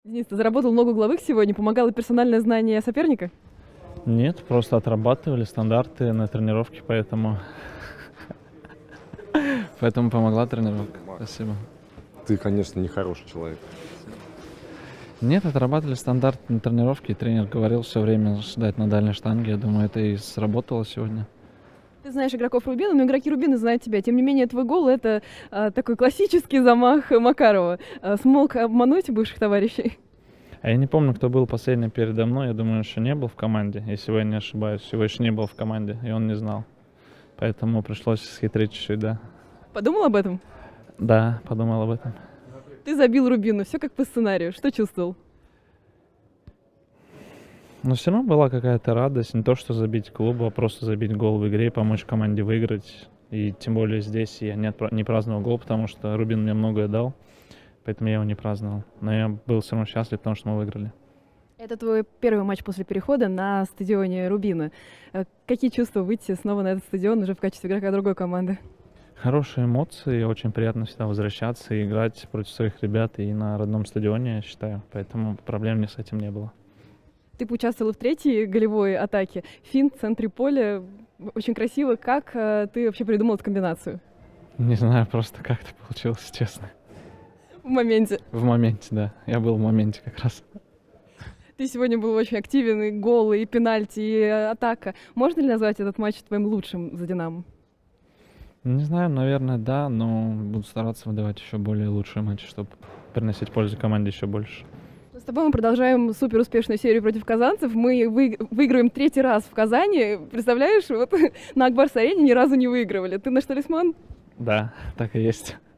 Денис, ты заработал много угловых сегодня, помогало персональное знание соперника? Нет, просто отрабатывали стандарты на тренировке, поэтому помогла тренировка. Спасибо. Ты, конечно, не хороший человек. Нет, отрабатывали стандарт на тренировке, и тренер говорил все время ждать на дальней штанге. Я думаю, это и сработало сегодня. Ты знаешь игроков Рубина, но игроки Рубина знают тебя. Тем не менее, твой гол — это такой классический замах Макарова. Смог обмануть бывших товарищей? А я не помню, кто был последний передо мной. Я думаю, еще не был в команде, если я не ошибаюсь. Его еще не было в команде, и он не знал. Поэтому пришлось схитрить чуть-чуть, да. Подумал об этом? Да, подумал об этом. Ты забил Рубину, все как по сценарию. Что чувствовал? Но все равно была какая-то радость. Не то, что забить клубу, а просто забить гол в игре, помочь команде выиграть. И тем более здесь я не праздновал гол, потому что Рубин мне многое дал. Поэтому я его не праздновал. Но я был все равно счастлив, потому что мы выиграли. Это твой первый матч после перехода на стадионе Рубина. Какие чувства выйти снова на этот стадион уже в качестве игрока другой команды? Хорошие эмоции, очень приятно всегда возвращаться и играть против своих ребят и на родном стадионе, я считаю. Поэтому проблем с этим не было. Ты поучаствовал в третьей голевой атаке. Финт в центре поля. Очень красиво. Как ты вообще придумал эту комбинацию? Не знаю, просто как это получилось, честно. В моменте. В моменте, да. Я был в моменте как раз. Ты сегодня был очень активен, и голы, и пенальти, и атака. Можно ли назвать этот матч твоим лучшим за «Динамо»? Не знаю, наверное, да, но буду стараться выдавать еще более лучшие матчи, чтобы приносить пользу команде еще больше. С тобой мы продолжаем супер успешную серию против казанцев. Мы выигрываем третий раз в Казани. Представляешь, вот на Акбарс-арене ни разу не выигрывали. Ты наш талисман? Да, так и есть.